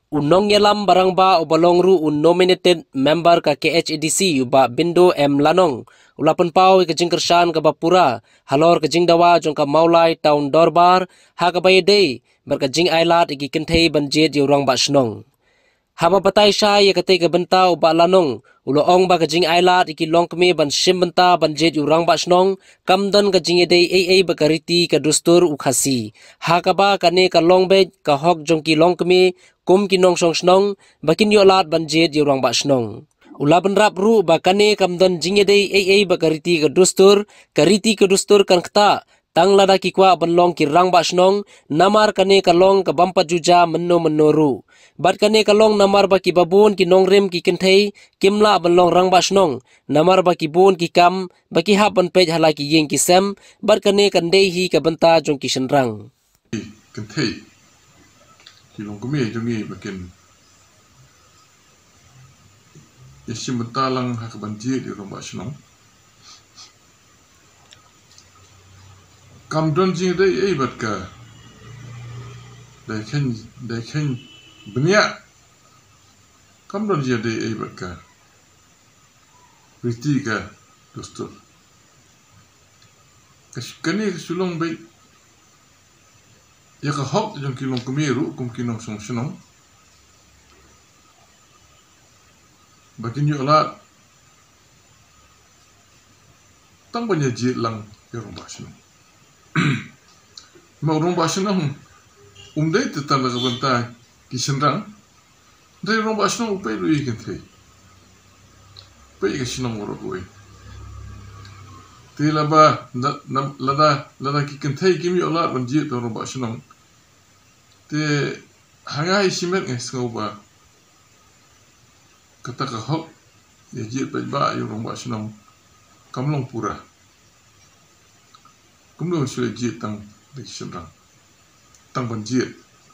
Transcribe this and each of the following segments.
Unong yalam barang ba ubalong ru nominated member ka KHADC uba Bindo M Lanong. Ulapan pau ka jingkersan ka bapura halor ka jingdawa jong ka maulai taun dorbar ha ka bayede ber ka jing ailat iki kentei banjet yurang ba snong. Haba batai sya ya kate ka benta uba Lanong uloong ba ka jing ailat iki longkme ban sim benta banjet yurang ba snong kamdan ka jing ede AA ba kariti ka dustur ukhasi ha ka ba kane ka longbej ka hok jong ki longkme kum kinong song snong bakin yo lat banjet yurang ba snong. Ulaban rap ru bakane kamdan jingede AA bakariti ka dustur kan kta tang lada ki kwa banlong ki rang ba snong namar kane kalong ka bampa juja menno ru. Bat kane kalong namar ba ki babun ki nongrem ki kenthei kimla banlong rang ba snong namar ba ki bun ki kam baki hap ban pej hala ki yeng ki sem bat kane kan dei hi ka banta jong ki senrang. Kenthei kilong kumi jongi bakin yasim bentalang hak banjir di rumah senong kamdon jing dai bat ka dai ken benya kamdon jing dai bat ka riti ka dustur kani sulong bai ya ka hok jong kilong kumiru kum kinong song senong bakin yo la tang banyak jit lang ya rumah senong mau rumah senong dai tetan la benta ki senrang dai rumah senong upai lu ikan thei pai ka senong ro koi te laba lada ki kan thei kim yo la ban jit rumah senong te hangai simet ngai skoba kata ka hok ya jit ba yo rumah senong kamlong pura kumlo sule jit tang de senrang tang ban jit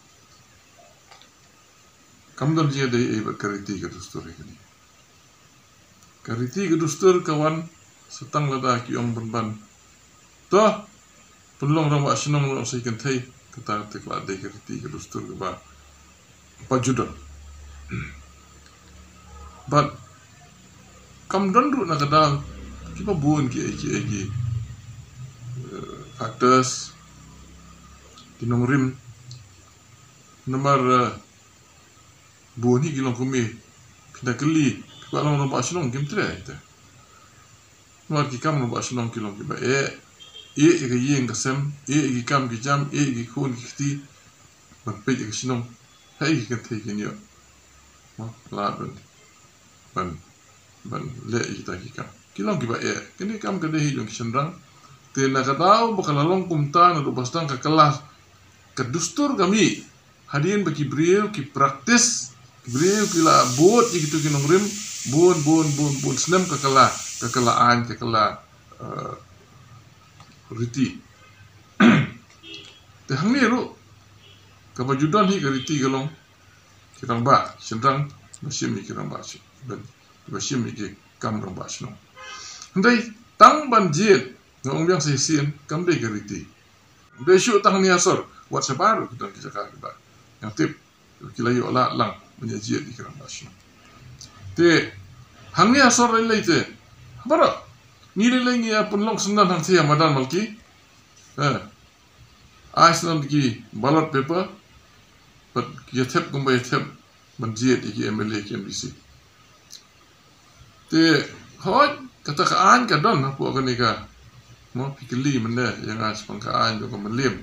kamdon jit dai ba kariti ka dustur ini kariti ka dustur kawan setang lada ki ong ban to penlong rumah senong lo sai kan thei kata tekla de kariti ka dustur ba pajudon but kamdon ru na kada kipa bun ki factors kinong rim nomor buni kilong kumi pindah keli kwa long rumah senong kim tre ite nomor ki kam rumah senong kilong kiba ke yeng kasem ki kam ki jam ki khun ki ti ban pe ki senong hai ki kan thei kin yo la ban le ita ki kam kilong kiba kini kam ka dehi jong senrang te na kadau bakal long kumta na do bastang ka kelas ka dustur kami hadin baki brio ki praktis brio ki la bot gitu kinong rim bon snem ka kala riti te hangni ru ka bajudan hi ka riti galong kirang ba senrang masim ni kirang ba si ben masim ni ki kam rong ba sno ndai tang ban jit ngong biang sesin kam dei ka riti dei shu tang ni asor whatsapp baru kita ka ba yang tip kila yo la lang menjit di kirang ba sno te hangni asor lai te bara ni le ngi apun long sunan hang sia madan malki Iceland ki ballot paper but ki thep kumbai thep banjit ki MLA ki MBC te hoi kata ka an ka don po ka ni ka mo pikili mende yang as pang ka an ko melim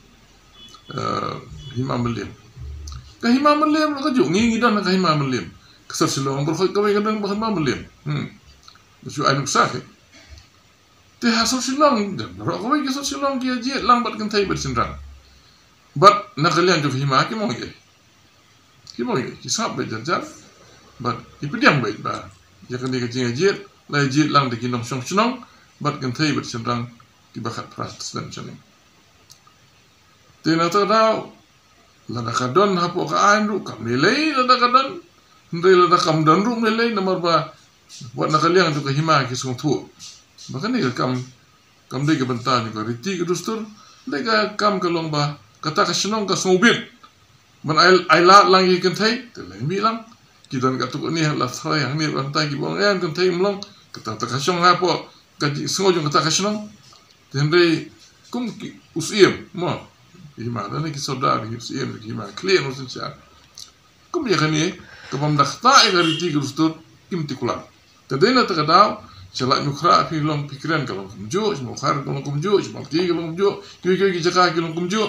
hima melim lo ka ju ngi don ka hima melim kesar silong berkhoi ka ka don ba hima melim su ai nuk sa te hasol silong ro ko ki hasol silong ki je lang bat kan thai bat senrang bat nakalian jo hima ki mo ge ki sap be jar bat ipidiam be ba ya kan ka jinga je lai je lang de ki nong song snong bat kan thai bat senrang ki bakat pras dan chaning te na ta dau la da kadon hapo ka ain ru kam nilai la da kadon ndai la da kam dan ru nilai nomor ba buat nakalian tu ka hima ki song thu bahkan ni kam dei ka benta ni ka riti ka dustur dei ka kam ka long ba kata ka senong ka sobit ban ailat lang i kan thai te le mi lang ki dan ka tu ni la thrai hang ni ban tai ki bong em kan thai mlong ka ta ka shong ha po ka ji so jong ka ta ka shong ten re kum ki usiem mo i ma da ni ki soda ki usiem ki ma clear no sin cha kum ya kan ni ka bam da ta e ga ri ti gustur kim ti kula te de na ta ka da chala nukra fi long pikiran ka long kumjo mo khar ka long kumjo mo ki ka long kumjo ki jaka ki long kumjo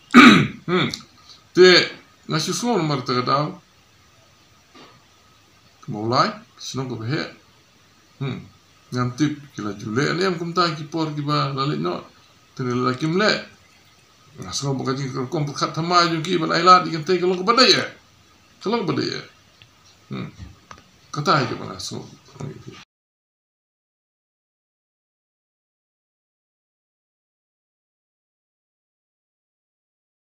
te nasi semua nomor terkadang mulai senang kau behe nanti kila jule ni am kumta kipor kiba lalit no tenel lagi mle ngasih kau bukan jika kau berkat thamai jungki ban ailat ikan teh kalau kau badai ya kata aja mana so